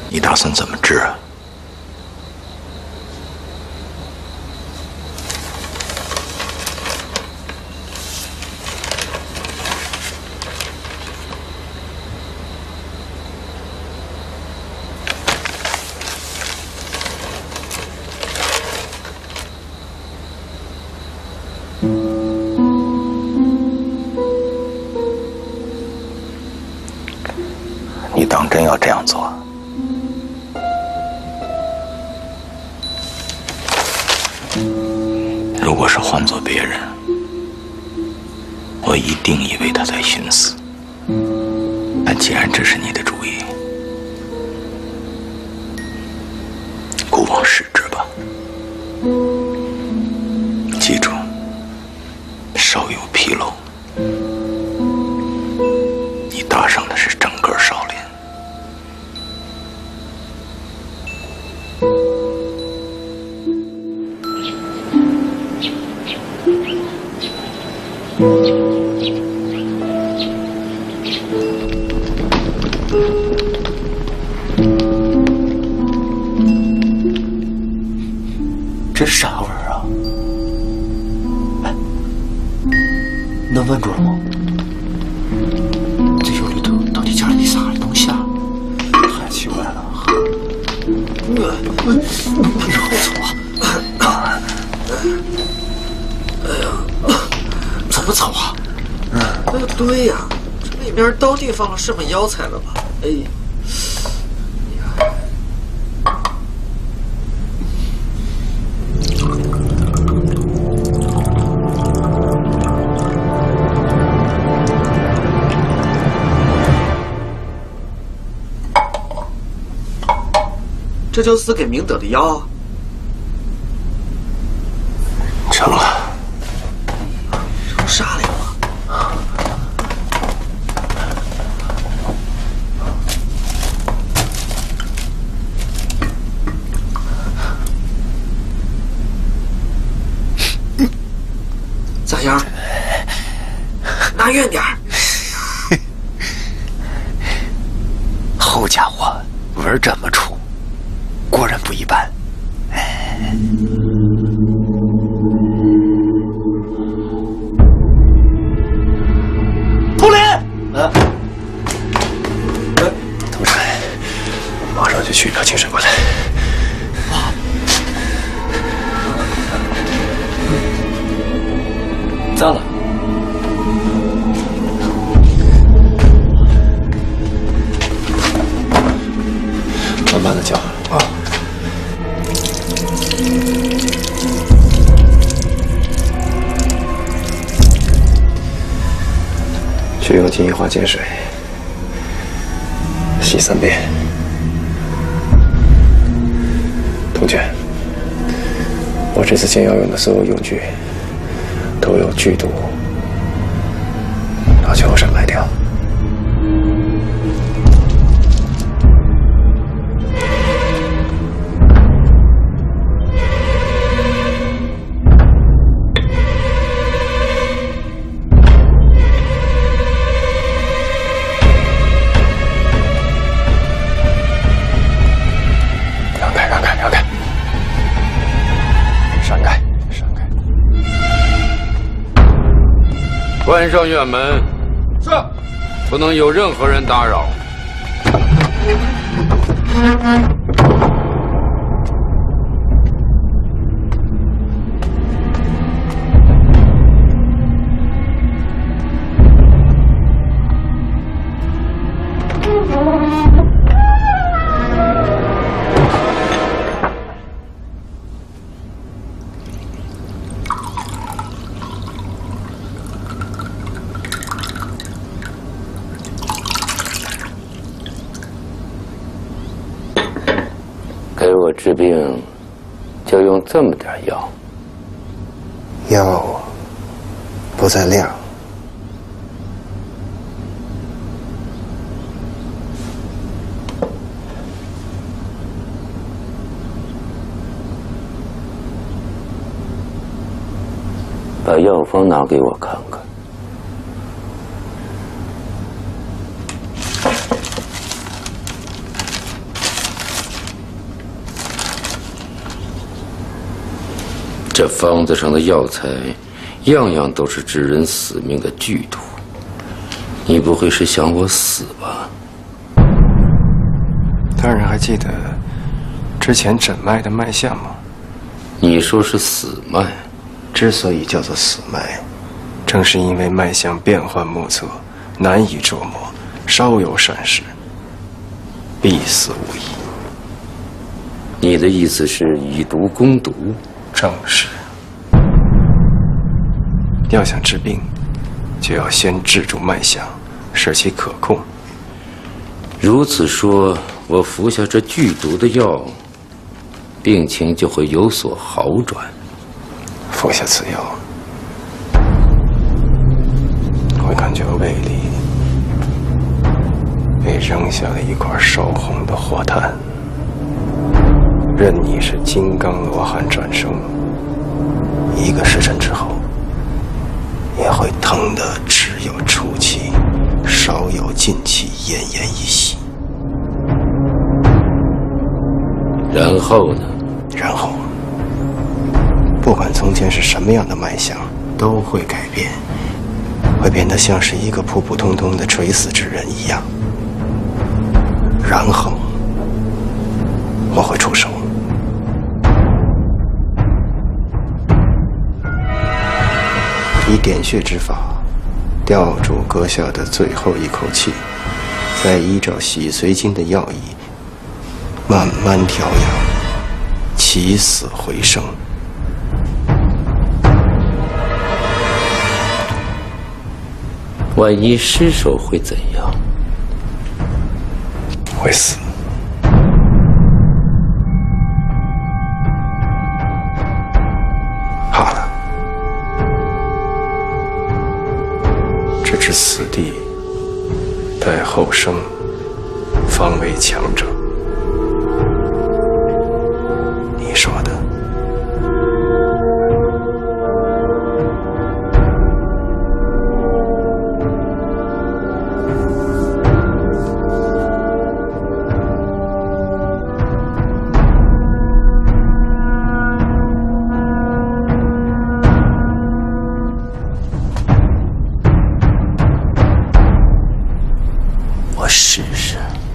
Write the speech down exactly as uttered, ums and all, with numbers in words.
你打算怎么治啊？你当真要这样做？如果是换做别人，我一定以为他在寻死。但既然这是你的主意，姑妄使之吧。记住，稍有纰漏，你搭上的是整个少林。 这啥味儿啊？哎，能闻着了吗？这酒里头到底加了点啥东西啊？太奇怪了！呃，好臭啊！哎呀，怎么臭啊？ 哎，对呀，这里面到底放了什么药材了吧？哎。这就是给明德的药。 成了。 成啥了啊？咋样？拿远点儿。 好家伙，味儿这么冲！果然不一般。 秃林， 啊，同志，马上就去一瓢清水过来。啊，咋了？慢慢的叫。啊。去用金银花碱水洗三遍。同学，我这次煎药用的所有用具都有剧毒，到秋后山卖掉。 关上院门。是。不能有任何人打扰。给我治病，就用这么点药。 药不在量。 把药方拿给我看看。 这方子上的药材，样样都是致人死命的剧毒。你不会是想我死吧？ 大人还记得之前诊脉的脉象吗？ 你说是死脉， 之所以叫做死脉， 正是因为脉象变幻莫测，难以捉摸，稍有闪失，必死无疑。 你的意思是以毒攻毒？ 正是。要想治病，就要先制住脉象，使其可控。 如此说，我服下这剧毒的药，病情就会有所好转。 服下此药，会感觉胃里被扔下了一块烧红的火炭。任你是金刚罗汉转生，一个时辰之后，也会疼得只有出气，少有进气，奄奄一息。 然后呢？ 然后，不管从前是什么样的脉象，都会改变，会变得像是一个普普通通的垂死之人一样。然后，我会出手。以点穴之法，吊住阁下的最后一口气，再依照洗髓经的要义，慢慢调养，起死回生。 万一失手会怎样？ 会死。好了。这至死地，待后生，方为强者。你说的。我试试。